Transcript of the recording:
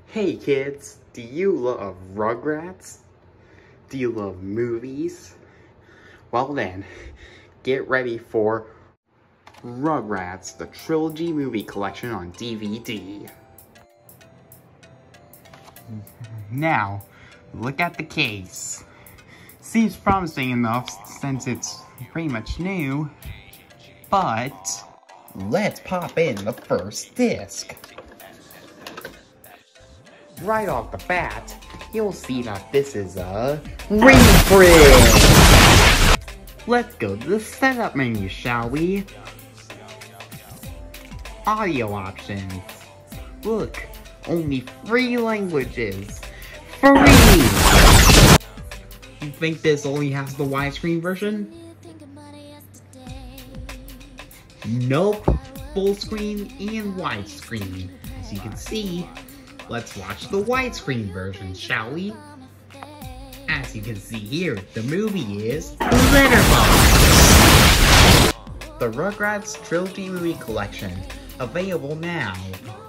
Hey kids, do you love Rugrats? Do you love movies? Well then, get ready for Rugrats, the Trilogy movie collection on DVD. Now, look at the case. Seems promising enough since it's pretty much new, but let's pop in the first disc. Right off the bat, you'll see that this is a reprint! Let's go to the setup menu, shall we? Audio options. Look, only 3 languages. Free! You think this only has the widescreen version? Nope, full screen and widescreen. As you can see, let's watch the widescreen version, shall we? As you can see here, the movie is Letterboxd! The Rugrats Trilogy Movie Collection, available now.